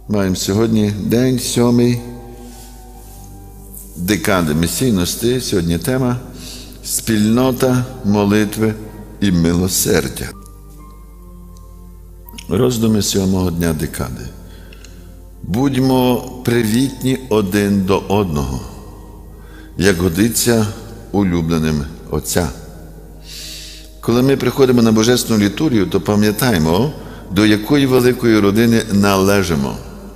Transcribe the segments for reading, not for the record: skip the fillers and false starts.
Маємо сьогодні день 7 декади місійності. Сьогодні тема «Спільнота молитви і милосердя». Роздуми 7-го дня декади. Будьмо привітні один до одного, як годиться улюбленим Отця. Коли ми приходимо на Божественну літургію, то пам'ятаємо, до якої великої родини належимо.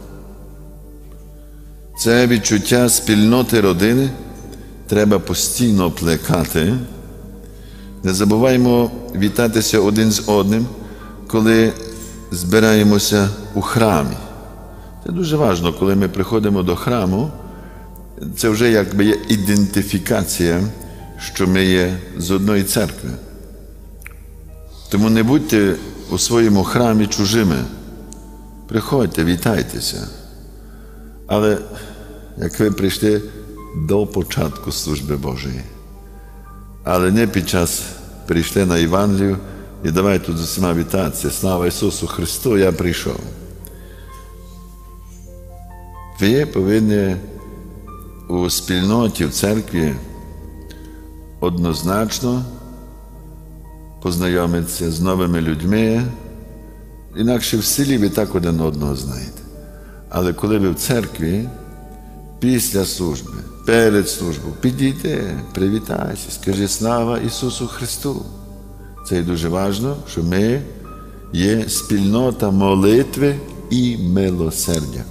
Це відчуття спільноти родини треба постійно плекати. Не забуваємо вітатися один з одним, коли збираємося у храмі. Це дуже важливо, коли ми приходимо до храму, це вже якби є ідентифікація, що ми є з одної церкви. Тому не будьте у своєму храмі чужими. Приходьте, вітайтеся. Але як ви прийшли до початку служби Божої, але не під час прийшли на Євангелію і давай тут з усіма вітатися. Слава Ісусу Христу, я прийшов. Ви повинні у спільноті, в церкві однозначно познайомитися з новими людьми. Інакше в селі ви так один одного знаєте. Але коли ви в церкві, після служби, перед службою, підійди, привітайся, скажи слава Ісусу Христу. Це і дуже важливо, що ми є спільнота молитви і милосердя.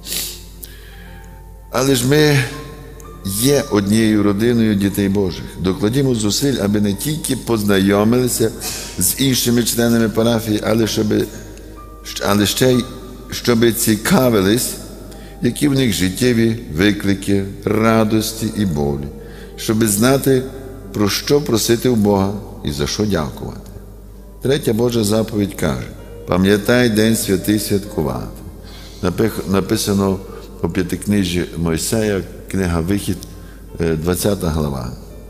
Але ж ми є однією родиною дітей Божих. Докладімо зусиль, аби не тільки познайомилися з іншими членами парафії, але ще й щоб цікавились, які в них життєві виклики, радості і болі, щоб знати, про що просити у Бога і за що дякувати. Третя Божа заповідь каже: пам'ятай день святий святкувати. Написано у П'ятикнижжі Мойсея, книга Вихід, 20 глава.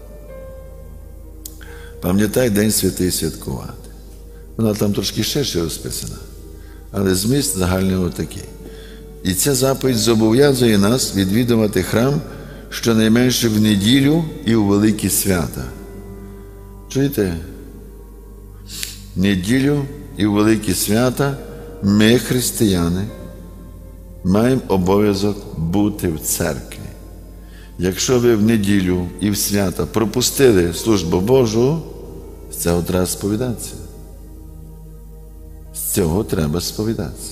Пам'ятай день святий святкувати. Вона там трошки ширше розписана, але зміст загальний отакий. І ця заповідь зобов'язує нас відвідувати храм щонайменше в неділю і у великі свята. Чуєте? Неділю і у великі свята ми, християни, маємо обов'язок бути в церкві. Якщо ви в неділю і в свята пропустили службу Божу, з цього треба сповідатися. З цього треба сповідатися.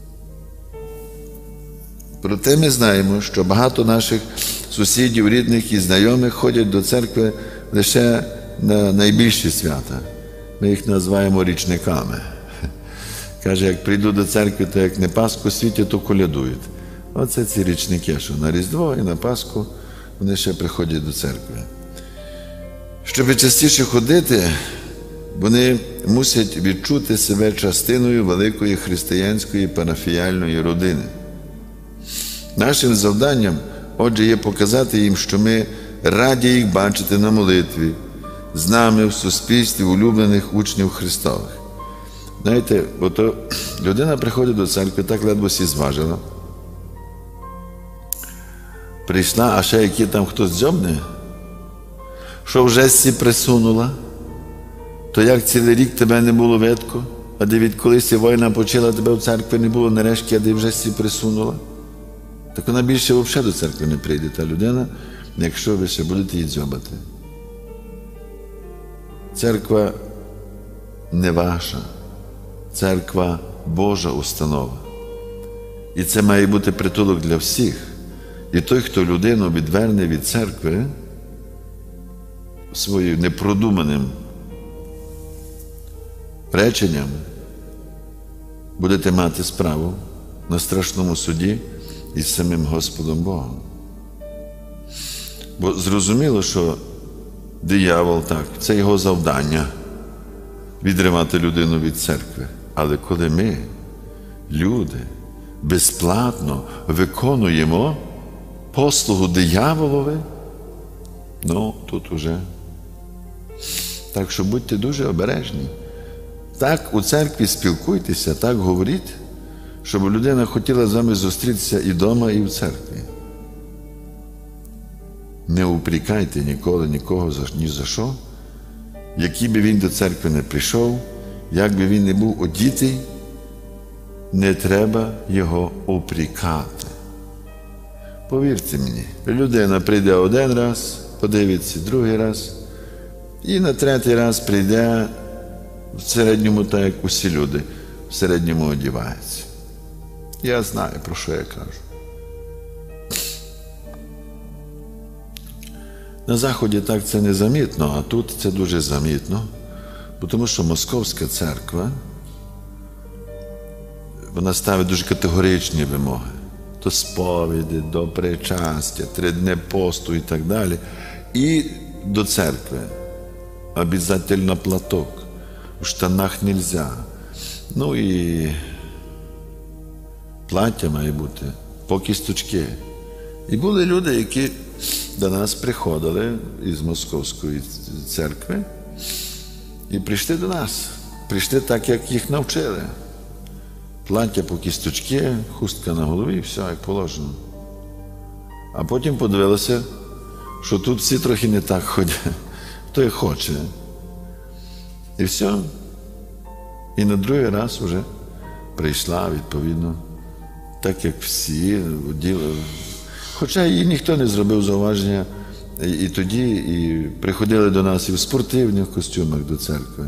Проте ми знаємо, що багато наших сусідів, рідних і знайомих ходять до церкви лише на найбільші свята. Ми їх називаємо річниками. Каже, як прийду до церкви, то як не Пасху світять, то колядують. Оце ці річники, що на Різдво і на Пасху вони ще приходять до церкви. Щоб частіше ходити, вони мусять відчути себе частиною великої християнської парафіяльної родини. Нашим завданням, отже, є показати їм, що ми раді їх бачити на молитві, з нами в суспільстві улюблених учнів Христових. Знаєте, ото людина приходить до церкви, так ледве всі зважила. Прийшла, а ще який там хтось дзьобне, що вже всі присунула, то як цілий рік тебе не було видко, а де відколись війна почала, тебе в церкві не було нарешті, а де вже всі присунула. Так вона більше взагалі до церкви не прийде, та людина, якщо ви ще будете її дзьобати. Церква не ваша. Церква – Божа установа. І це має бути притулок для всіх. І той, хто людину відверне від церкви своїм непродуманим реченням, будете мати справу на страшному суді із самим Господом Богом. Бо зрозуміло, що диявол так, це його завдання – відривати людину від церкви. Але коли ми, люди, безплатно виконуємо послугу дияволові, тут уже. Так що будьте дуже обережні. Так у церкві спілкуйтеся, так говоріть, щоб людина хотіла з вами зустрітися і вдома, і в церкві. Не упрекайте ніколи нікого ні за що. Який би він до церкви не прийшов, як би він не був одітий, не треба його упрекати. Повірте мені, людина прийде один раз, подивиться другий раз, і на третій раз прийде в середньому, так як усі люди, в середньому одіваються. Я знаю, про що я кажу. На Заході так це не замітно, а тут це дуже замітно, тому що Московська церква, вона ставить дуже категоричні вимоги. До сповіді, до причастя, 3 дні посту і так далі. І до церкви обов'язково платок, в штанах нельзя. Ну і плаття має бути по кісточки. І були люди, які до нас приходили із Московської церкви і прийшли до нас. Прийшли так, як їх навчили. Плаття по кісточки, хустка на голові, все, як положено. А потім подивилися, що тут всі трохи не так ходять. Хто і хоче. І все. І на другий раз вже прийшла, відповідно, так як всі. Хоча їй ніхто не зробив зауваження і тоді, і приходили до нас і в спортивних костюмах до церкви.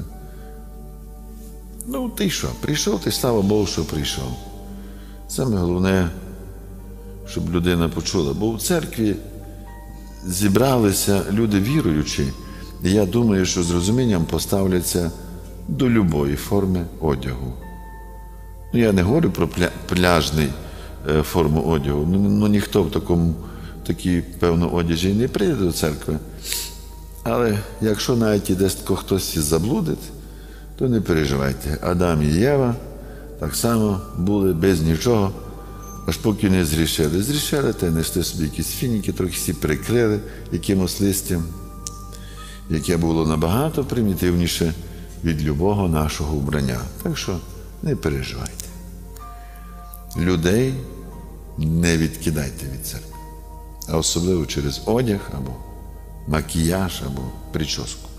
Ну, ти що? Прийшов, ти, слава Богу, що прийшов. Саме головне, щоб людина почула. Бо в церкві зібралися люди віруючі, і я думаю, що з розумінням поставляться до любої форми одягу. Ну, я не говорю про пляжний форму одягу. Ну, ніхто в такій, певно, одязі не прийде до церкви. Але якщо навіть і десь хтось і заблудить, то не переживайте. Адам і Єва так само були без нічого, аж поки не зрішили. Зрішили, та несли собі якісь фініки, трохи всі прикрили якимось листям, яке було набагато примітивніше від любого нашого вбрання. Так що не переживайте. Людей не відкидайте від церкви, а особливо через одяг, або макіяж, або прическу.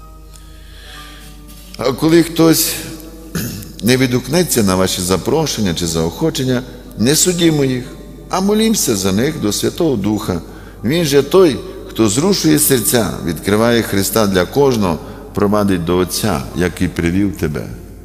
А коли хтось не відгукнеться на ваші запрошення чи заохочення, не судімо їх, а молімося за них до Святого Духа. Він же той, хто зрушує серця, відкриває Христа для кожного, провадить до Отця, який привів тебе.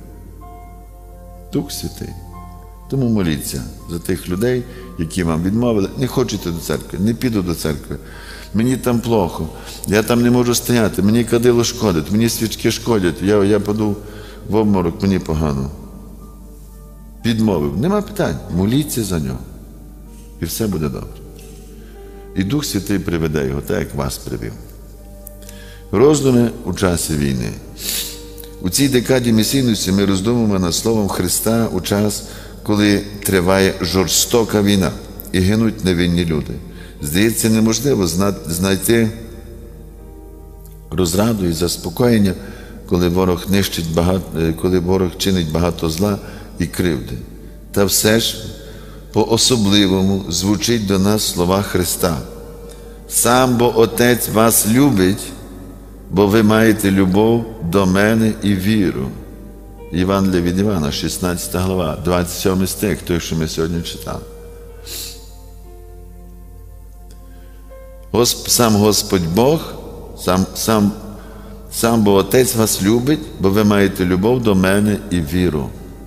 Дух Святий. Тому моліться за тих людей, які вам відмовили. Не хочете до церкви, не піду до церкви. Мені там плохо, я там не можу стояти, мені кадило шкодить, мені свічки шкодять, я паду в обморок, мені погано. Відмовив. Нема питань. Моліться за нього. І все буде добре. І Дух Святий приведе його, так як вас привів. Роздуми у часі війни. У цій декаді місійності ми роздумуємо над Словом Христа у час, коли триває жорстока війна і гинуть невинні люди. Здається, неможливо знайти розраду і заспокоєння, коли ворог чинить багато зла і кривди. Та все ж по-особливому звучить до нас слова Христа. «Сам бо Отець вас любить, бо ви маєте любов до мене і віру». Євангелія від Івана, 16 глава, 27 стих, той, що ми сьогодні читали. Сам Господь Бог, сам бо Отець вас любить, бо ви маєте любов до мене і віру.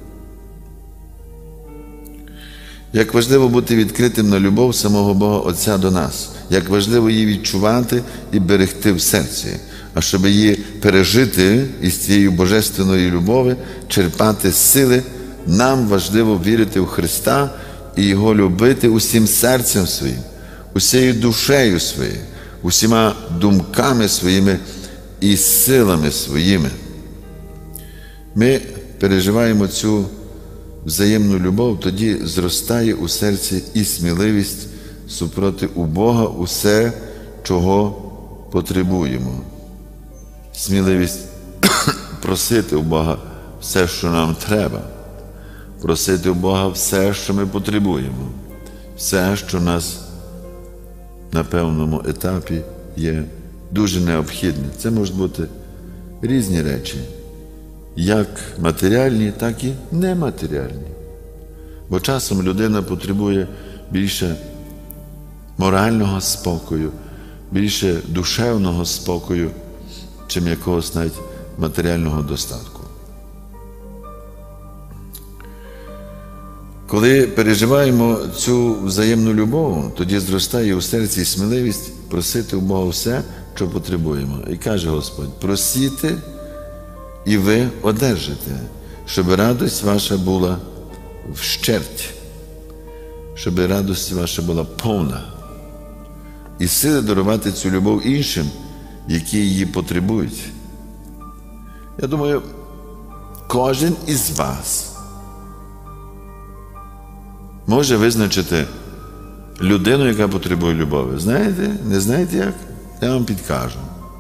Як важливо бути відкритим на любов самого Бога Отця до нас, як важливо її відчувати і берегти в серці, а щоб її пережити із цією божественної любові, черпати сили, нам важливо вірити в Христа і Його любити усім серцем своїм, усією душею своєю, усіма думками своїми і силами своїми. Ми переживаємо цю взаємну любов, тоді зростає у серці і сміливість супроти у Бога усе, чого потребуємо. Сміливість просити у Бога все, що нам треба. просити у Бога все, що ми потребуємо, все, що в нас на певному етапі є дуже необхідне. Це можуть бути різні речі, як матеріальні, так і нематеріальні. Бо часом людина потребує більше морального спокою, більше душевного спокою, чим якогось навіть матеріального достатку. Коли переживаємо цю взаємну любов, тоді зростає у серці сміливість просити у Бога все, що потребуємо. І каже Господь: просіть, і ви одержите, щоб радість ваша була вщерть, щоб радість ваша була повна. І сили дарувати цю любов іншим, які її потребують. Я думаю, кожен із вас може визначити людину, яка потребує любові. Знаєте? Не знаєте як? Я вам підкажу.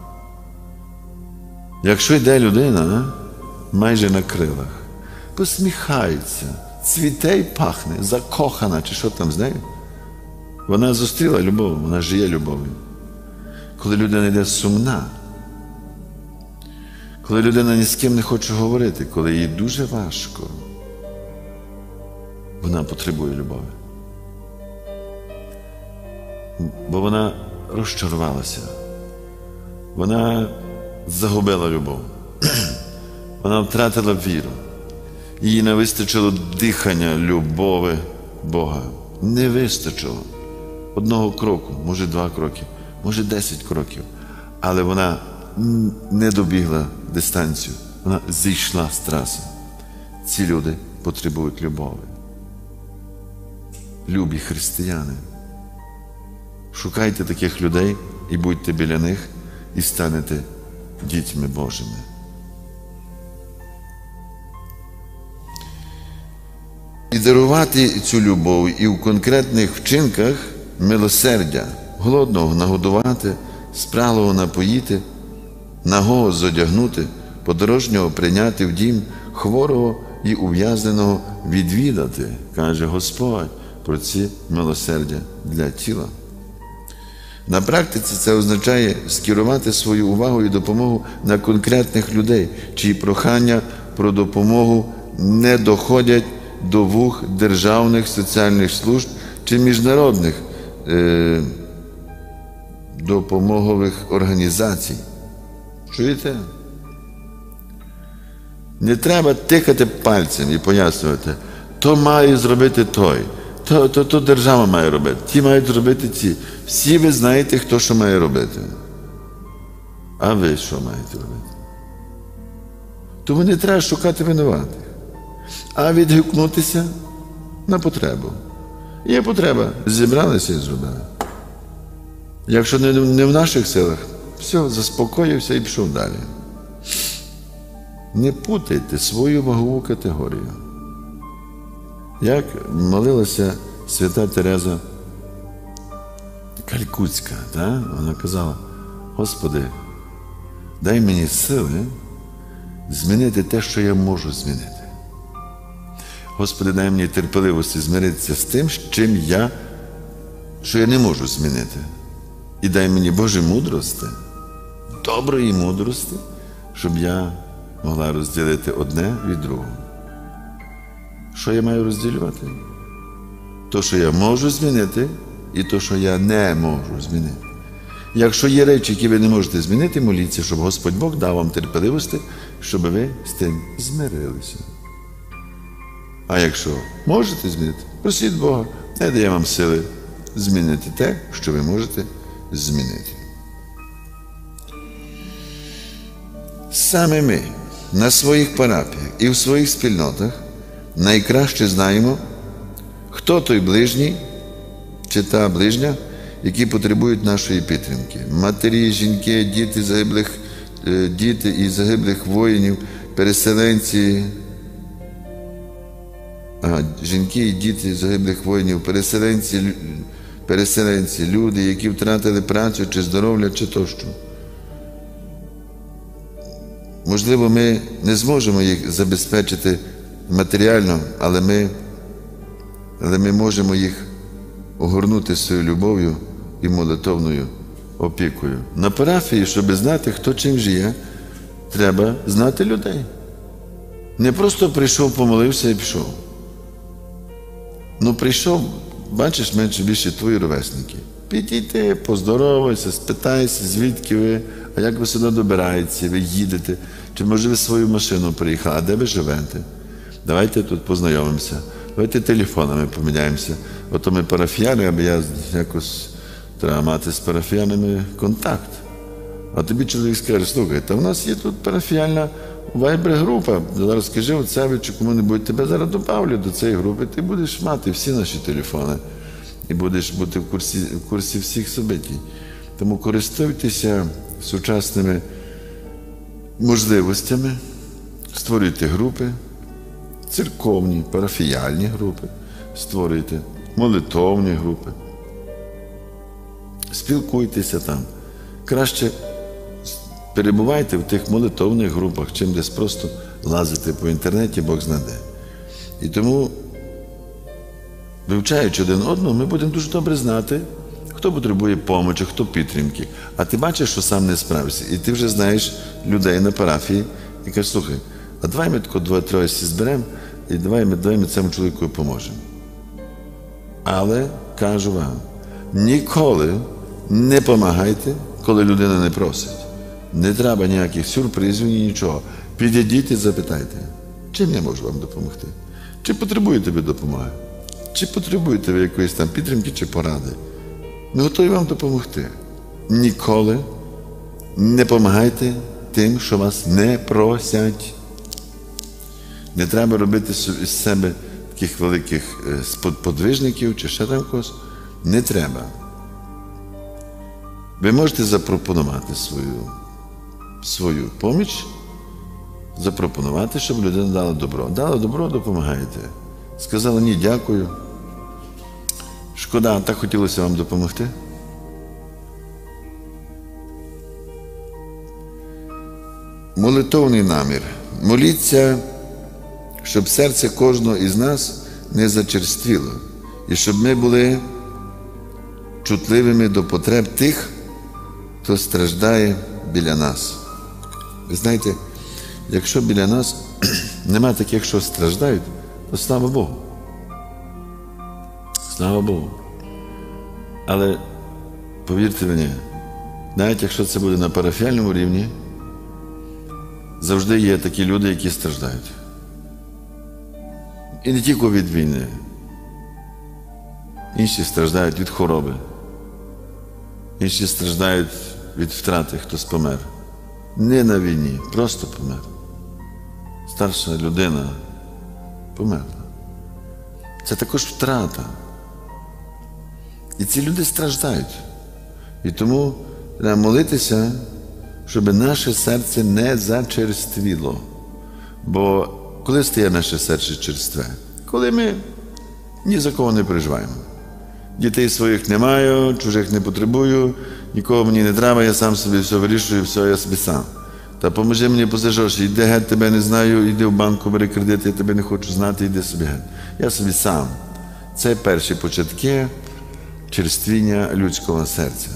Якщо йде людина майже на крилах, посміхається, цвіте й пахне, закохана, чи що там з нею, вона зустріла любов, вона жиє любов'ю. Коли людина йде сумна, коли людина ні з ким не хоче говорити, коли їй дуже важко, вона потребує любові. Бо вона розчарувалася. Вона загубила любов. Вона втратила віру. Їй не вистачило дихання любові Бога. Не вистачило. Одного кроку, може 2 кроки, може 10 кроків. Але вона не добігла дистанцію. Вона зійшла з траси. Ці люди потребують любові. Любі християни, шукайте таких людей і будьте біля них, і станете дітьми Божими. І дарувати цю любов і в конкретних вчинках милосердя, голодного нагодувати, спраглого напоїти, нагого зодягнути, подорожнього прийняти в дім, хворого і ув'язненого відвідати, каже Господь, про ці милосердя для тіла. На практиці це означає скерувати свою увагу і допомогу на конкретних людей, чиї прохання про допомогу не доходять до вух державних соціальних служб чи міжнародних допомогових організацій. Чуєте? Не треба тикати пальцем і пояснювати, то має зробити той, то держава має робити, ті мають зробити ці. Всі ви знаєте, хто що має робити. А ви що маєте робити? Тому не треба шукати винуватих, а відгукнутися на потребу. Є потреба, зібралися і зробили. Якщо не в наших силах, все, заспокоївся і пішов далі. Не путайте свою вагову категорію. Як молилася свята Тереза Калькутська, вона казала: Господи, дай мені сили змінити те, що я можу змінити. Господи, дай мені терпеливості змиритися з тим, що я не можу змінити. І дай мені, Боже, мудрості, доброї мудрості, щоб я могла розділити одне від другого. Що я маю розділювати? То, що я можу змінити, і то, що я не можу змінити. Якщо є речі, які ви не можете змінити, моліться, щоб Господь Бог дав вам терпеливості, щоб ви з тим змирилися. А якщо можете змінити, просіть Бога, не дає вам сили змінити те, що ви можете змінити. Саме ми на своїх парафіях і в своїх спільнотах найкраще знаємо, хто той ближній чи та ближня, які потребують нашої підтримки. Матері, жінки, діти і загиблих воїнів, переселенці, жінки і діти загиблих воїнів, переселенці, люди, які втратили працю чи здоров'я, чи тощо. Можливо, ми не зможемо їх забезпечити матеріально, але ми можемо їх огорнути своєю любов'ю і молитовною опікою. На парафії, щоб знати, хто чим живе, треба знати людей. Не просто прийшов, помолився і пішов. Ну, прийшов, бачиш, менше більше твої ровесники. Підійти, поздоровайся, спитайся, звідки ви, а як ви сюди добираєтеся, ви їдете, чи може ви свою машину приїхали, а де ви живете? Давайте тут познайомимося, давайте телефонами поміняємося. Ото ми парафіяни, аби я якось треба мати з парафіянами контакт. А тобі чоловік скаже, слухай, та в нас є тут парафіяльна вайбер-група, зараз скажи отцеві чи кому-небудь, тебе зараз добавлю до цієї групи, ти будеш мати всі наші телефони і будеш бути в курсі всіх событій. Тому користуйтеся сучасними можливостями, створюйте групи, церковні, парафіяльні групи, створюйте молитовні групи. Спілкуйтеся там. Краще перебувайте в тих молитовних групах, чим десь просто лазити по інтернеті, Бог знаде. І тому, вивчаючи один одного, ми будемо дуже добре знати, хто потребує помочі, хто підтримки. А ти бачиш, що сам не справився. І ти вже знаєш людей на парафії і кажеш, слухай, а давай ми тако 2-3 всі зберемо і давай ми цьому чоловіку допоможемо. Але, кажу вам, ніколи не помагайте, коли людина не просить. Не треба ніяких сюрпризів, ні нічого. Підійдіть і запитайте, чим я можу вам допомогти? Чи потребуєте ви допомоги? Чи потребуєте ви якоїсь там підтримки чи поради? Ми готові вам допомогти. Ніколи не помагайте тим, що вас не просять. Не треба робити з себе таких великих подвижників чи ще там когось. Не треба. Ви можете запропонувати свою поміч, запропонувати, щоб людина дала добро. Дала добро, допомагаєте. Сказала, ні, дякую. Шкода, так хотілося вам допомогти. Молитовний намір. Моліться, щоб серце кожного із нас не зачерствіло, і щоб ми були чутливими до потреб тих, хто страждає біля нас. Ви знаєте, якщо біля нас нема таких, що страждають, то слава Богу. Слава Богу. Але, повірте мені, навіть якщо це буде на парафіальному рівні, завжди є такі люди, які страждають. І не тільки від війни. Інші страждають від хвороби. Інші страждають від втрати, хтось помер. Не на війні, просто помер. Старша людина померла. Це також втрата. І ці люди страждають. І тому треба молитися, щоб наше серце не зачерствіло. Бо коли стає наше серце черстве? Коли ми ні за кого не переживаємо. Дітей своїх не маю, чужих не потребую, нікого мені не треба, я сам собі все вирішую, все, я собі сам. Та поможи мені позажовши, йди геть, тебе не знаю, йди в банку, бери кредит, я тебе не хочу знати, йди собі геть. Я собі сам. Це перші початки черствіння людського серця.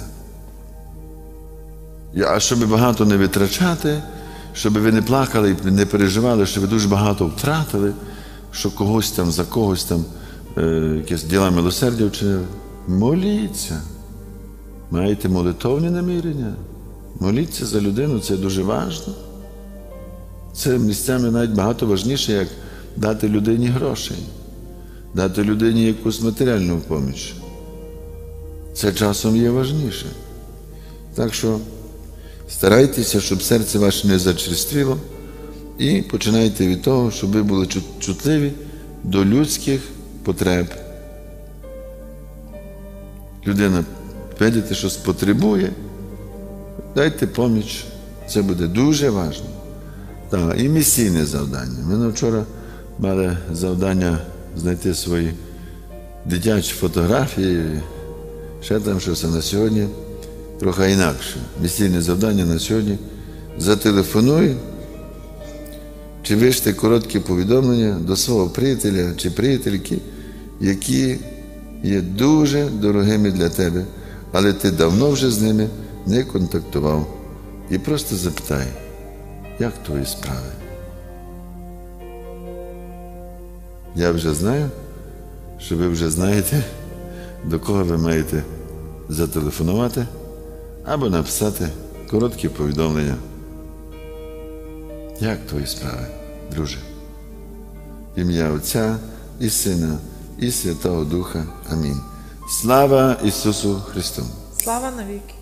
А щоб багато не витрачати, щоб ви не плакали і не переживали, що ви дуже багато втратили, що когось там, за когось там, якесь діла милосердя вчинили. Моліться. Маєте молитовні намірення. Моліться за людину, це дуже важливо. Це місцями навіть багато важніше, як дати людині грошей, дати людині якусь матеріальну поміч. Це часом є важніше. Так що старайтеся, щоб серце ваше не зачерствіло, і починайте від того, щоб ви були чутливі до людських потреб. Людина, видите, щось потребує, дайте поміч. Це буде дуже важливо. Так, і місійне завдання. Ми вчора мали завдання знайти свої дитячі фотографії, ще там щось, на сьогодні трохи інакше. Місійне завдання на сьогодні. Зателефонуй чи вишти короткі повідомлення до свого приятеля чи приятельки, які є дуже дорогими для тебе, але ти давно вже з ними не контактував. І просто запитай, як твої справи? Я вже знаю, що ви вже знаєте, до кого ви маєте зателефонувати або написати короткі повідомлення. Як твої справи, друже? В ім'я Отця і Сина і Святого Духа. Амінь. Слава Ісусу Христу! Слава навіки!